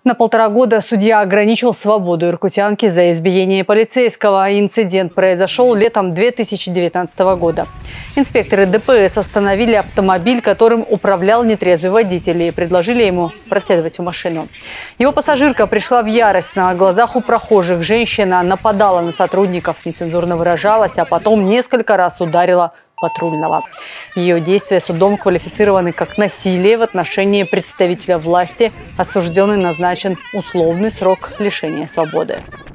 На 1,5 года судья ограничил свободу иркутянки за избиение полицейского. Инцидент произошел летом 2019 года. Инспекторы ДПС остановили автомобиль, которым управлял нетрезвый водитель, и предложили ему проследовать в машину. Его пассажирка пришла в ярость. На глазах у прохожих женщина нападала на сотрудников, нецензурно выражалась, а потом несколько раз ударила патрульного. Ее действия судом квалифицированы как насилие в отношении представителя власти. Осужденный назначен условный срок лишения свободы.